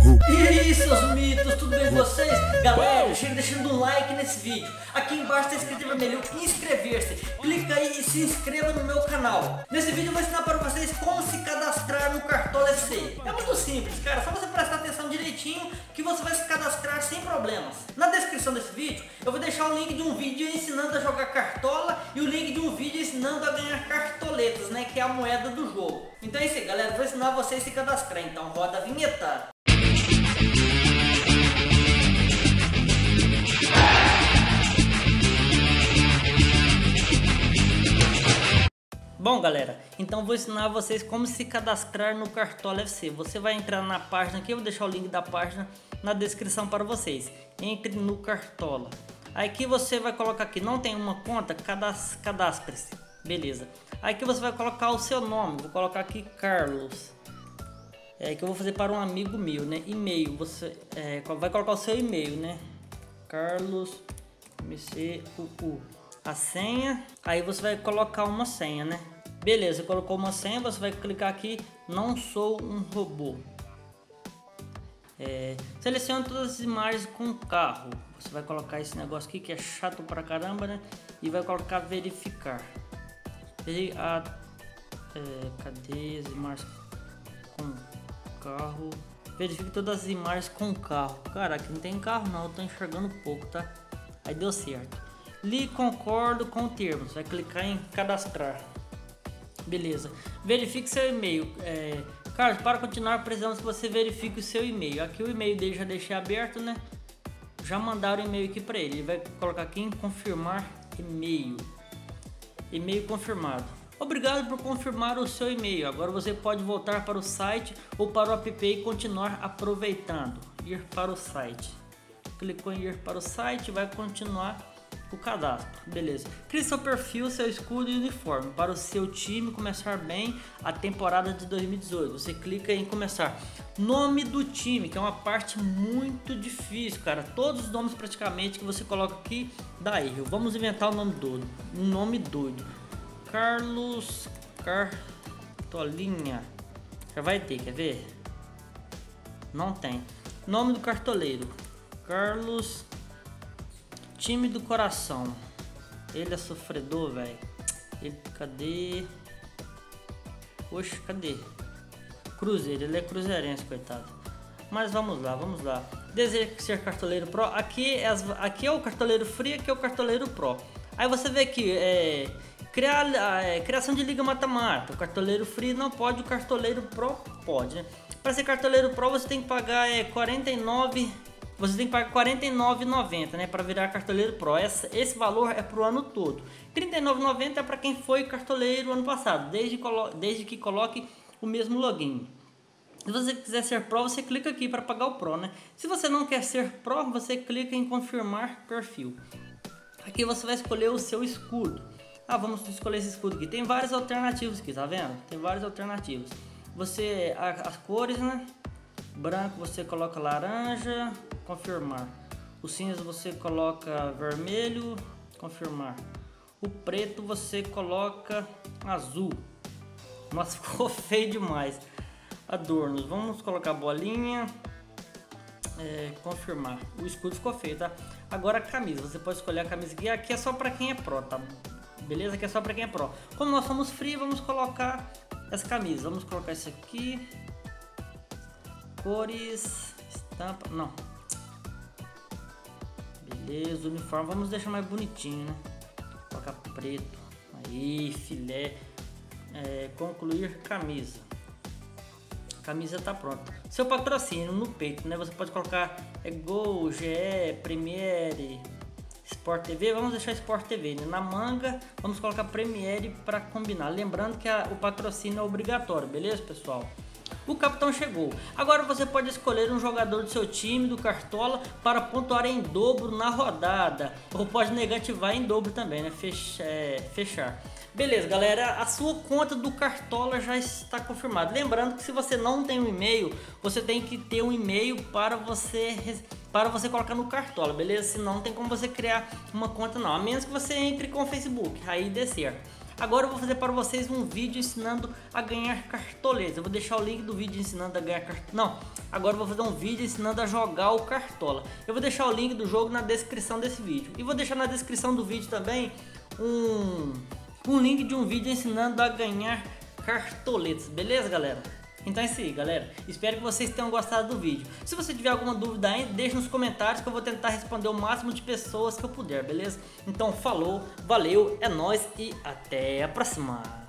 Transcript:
E aí, seus mitos, tudo bem com vocês? Galera, chega deixando um like nesse vídeo. Aqui embaixo está escrito em vermelho inscrever-se. Clica aí e se inscreva no meu canal. Nesse vídeo eu vou ensinar para vocês como se cadastrar no Cartola FC. É muito simples, cara, só você prestar atenção direitinho que você vai se cadastrar sem problemas. Na descrição desse vídeo eu vou deixar o link de um vídeo ensinando a jogar Cartola e o link de um vídeo ensinando a ganhar cartoletas, né, que é a moeda do jogo. Então é isso aí, galera, eu vou ensinar vocês a se cadastrar, então roda a vinheta. Bom, galera, então vou ensinar vocês como se cadastrar no Cartola FC. Você vai entrar na página aqui, eu vou deixar o link da página na descrição para vocês. Entre no Cartola. Aí aqui você vai colocar aqui, não tem uma conta, cadastre-se. Beleza. Aí aqui você vai colocar o seu nome, vou colocar aqui Carlos. É que eu vou fazer para um amigo meu, né? E-mail, você vai colocar o seu e-mail, né? Carlos MCUU. A senha, aí você vai colocar uma senha, né? Beleza, colocou uma senha, você vai clicar aqui, não sou um robô. Selecione todas as imagens com carro. Você vai colocar esse negócio aqui que é chato pra caramba, né? E vai colocar verificar. Cadê as imagens com carro? Verifique todas as imagens com carro. Cara, aqui não tem carro não, eu tô enxergando pouco, tá? Aí deu certo. Li concordo com termos. Vai clicar em cadastrar. Beleza. Verifique seu e-mail. Carlos, para continuar precisamos que você verifique o seu e-mail. Aqui o e-mail dele já deixei aberto, né? Já mandaram o e-mail aqui para ele. Ele vai colocar aqui em confirmar e-mail. E-mail confirmado. Obrigado por confirmar o seu e-mail. Agora você pode voltar para o site ou para o app e continuar aproveitando. Ir para o site. Clicou em ir para o site, vai continuar o cadastro. Beleza. Crie seu perfil, seu escudo e uniforme para o seu time começar bem a temporada de 2018. Você clica em começar. Nome do time, que é uma parte muito difícil, cara. Todos os nomes praticamente que você coloca aqui dá erro. Vamos inventar um nome doido. Um nome doido. Carlos Cartolinha. Já vai ter, quer ver? Não tem. Nome do cartoleiro. Carlos Time do coração. Ele é sofredor, velho. Ele, cadê? Oxe, cadê? Cruzeiro, ele é cruzeirense, coitado. Mas vamos lá, vamos lá. Deseja ser cartoleiro pro. Aqui é o cartoleiro free, aqui é o cartoleiro pro. Aí você vê aqui, criação de liga mata-mata. O cartoleiro free não pode, o cartoleiro pro pode, né? Para ser cartoleiro pro você tem que pagar Você tem que pagar R$ 49,90, né, para virar cartoleiro pro. Esse valor é para o ano todo. R$ 39,90 é para quem foi cartoleiro ano passado, desde que coloque o mesmo login. Se você quiser ser pro, você clica aqui para pagar o pro, né? Se você não quer ser pro, você clica em confirmar perfil. Aqui você vai escolher o seu escudo. Vamos escolher esse escudo aqui. Tem várias alternativas aqui, tá vendo? Tem várias alternativas. As cores, né? Branco você coloca laranja, confirmar. O cinza você coloca vermelho, confirmar. O preto você coloca azul. Nossa, ficou feio demais. Adornos, vamos colocar bolinha, confirmar. O escudo ficou feio, tá? Agora a camisa, você pode escolher a camisa aqui. Aqui é só para quem é pro, tá? Beleza? Aqui é só para quem é pro. Como nós somos free, vamos colocar essa camisa. Vamos colocar isso aqui. Cores, estampa, não. Beleza, uniforme, vamos deixar mais bonitinho, né? Colocar preto, aí, filé, concluir camisa. Camisa tá pronta. Seu patrocínio no peito, né? Você pode colocar Gol, GE, Premiere, Sport TV, vamos deixar Sport TV, né? Na manga, vamos colocar Premiere para combinar. Lembrando que o patrocínio é obrigatório, beleza, pessoal? O capitão chegou. Agora você pode escolher um jogador do seu time do Cartola para pontuar em dobro na rodada. Ou pode negativar em dobro também, né? Fechar. Beleza, galera. A sua conta do Cartola já está confirmada. Lembrando que se você não tem um e-mail, você tem que ter um e-mail para você colocar no Cartola, beleza? Senão não tem como você criar uma conta não. A menos que você entre com o Facebook. Aí dê certo. Agora eu vou fazer para vocês um vídeo ensinando a ganhar cartoletas. Eu vou deixar o link do vídeo ensinando a ganhar cartola. Não, agora eu vou fazer um vídeo ensinando a jogar o Cartola. Eu vou deixar o link do jogo na descrição desse vídeo. E vou deixar na descrição do vídeo também um link de um vídeo ensinando a ganhar cartoletas. Beleza, galera? Então é isso aí, galera. Espero que vocês tenham gostado do vídeo. Se você tiver alguma dúvida aí, deixe nos comentários que eu vou tentar responder o máximo de pessoas que eu puder, beleza? Então falou, valeu, é nóis e até a próxima.